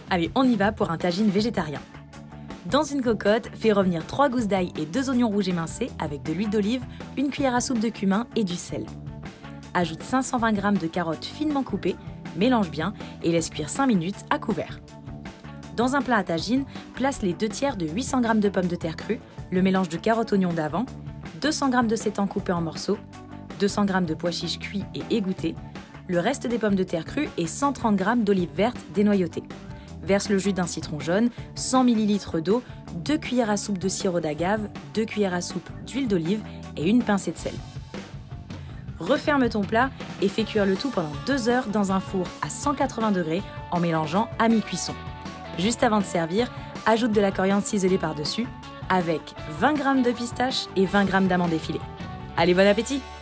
Allez, on y va pour un tagine végétarien. Dans une cocotte, fais revenir 3 gousses d'ail et 2 oignons rouges émincés avec de l'huile d'olive, une cuillère à soupe de cumin et du sel. Ajoute 520 g de carottes finement coupées, mélange bien et laisse cuire 5 minutes à couvert. Dans un plat à tagine, place les 2/3 de 800 g de pommes de terre crues, le mélange de carottes-oignons d'avant, 200 g de seitan coupé en morceaux, 200 g de pois chiches cuits et égouttés, le reste des pommes de terre crues et 130 g d'olives vertes dénoyautées. Verse le jus d'un citron jaune, 100 ml d'eau, 2 cuillères à soupe de sirop d'agave, 2 cuillères à soupe d'huile d'olive et une pincée de sel. Referme ton plat et fais cuire le tout pendant 2 heures dans un four à 180 degrés en mélangeant à mi-cuisson. Juste avant de servir, ajoute de la coriandre ciselée par-dessus avec 20 g de pistaches et 20 g d'amandes effilées. Allez, bon appétit!